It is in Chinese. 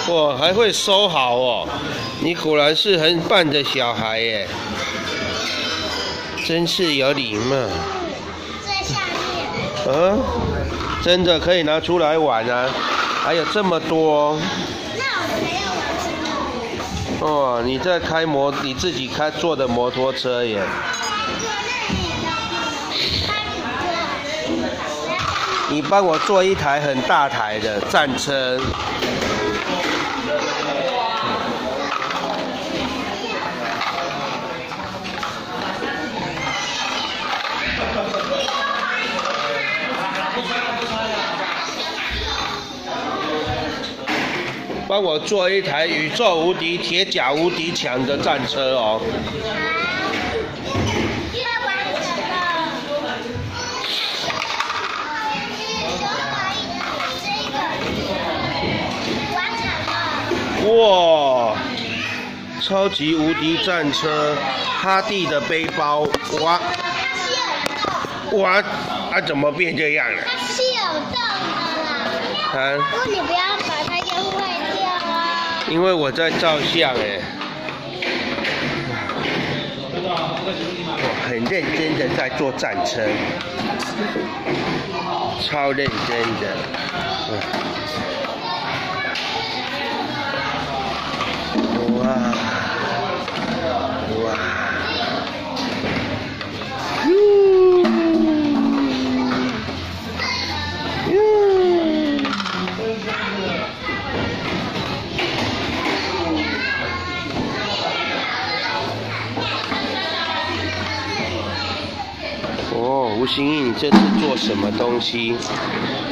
哇，还会收好哦！你果然是很棒的小孩耶，真是有礼貌。 在下面。 嗯，真的可以拿出来玩啊！还有这么多。 那我才要玩什么？ 哦，你在开你自己坐的摩托车耶。你帮我做一台很大台的战车。帮我做一台宇宙无敌铁甲无敌强的战车哦。哇！超级无敌战车，哈蒂的背包，哇！哇！啊，怎么变这样了？ 它是有洞的啦。 啊？ 不过你不要把它给坏掉啊。 因为我在照相哎。我很认真的在做战车，超认真的。哇！哇！哦，吴欣怡，你这次做什么东西？